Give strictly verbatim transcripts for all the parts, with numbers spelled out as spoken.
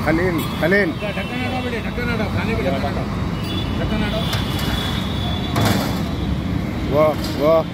खलील खलील ढक्कन हटाओ बेटे, ढक्कन हटाओ, खाने के ढक्कन हटाओ, ढक्कन हटाओ। वाह वाह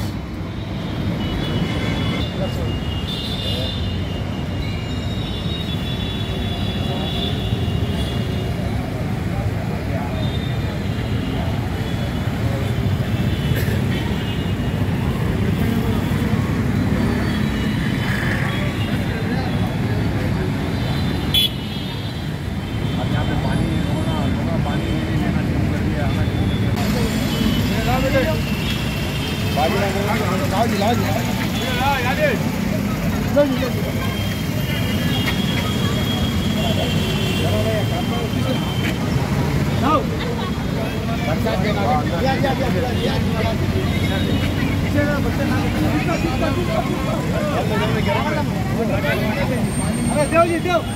अरे देव जी देव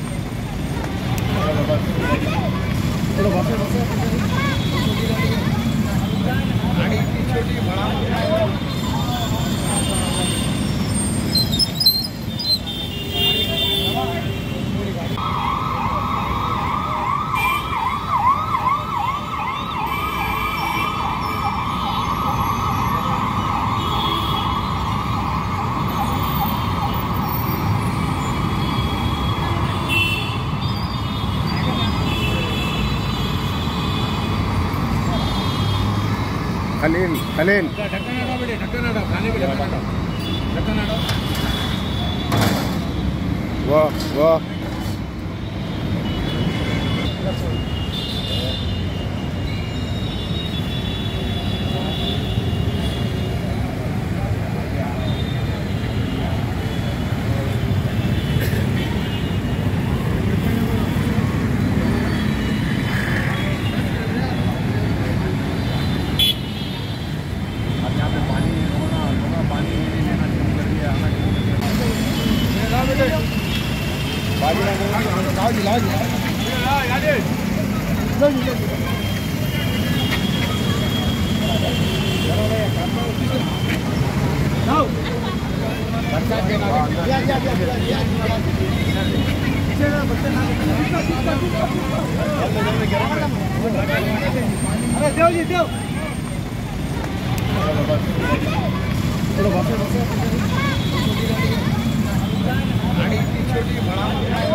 छोटी बड़ा खलील खलील ढक्कन हटाओ बेटे, ढक्कन हटाओ, खाने के ढक्कन हटाओ, ढक्कन हटाओ। वाह वाह अरे देव जी देव छोटी बड़ा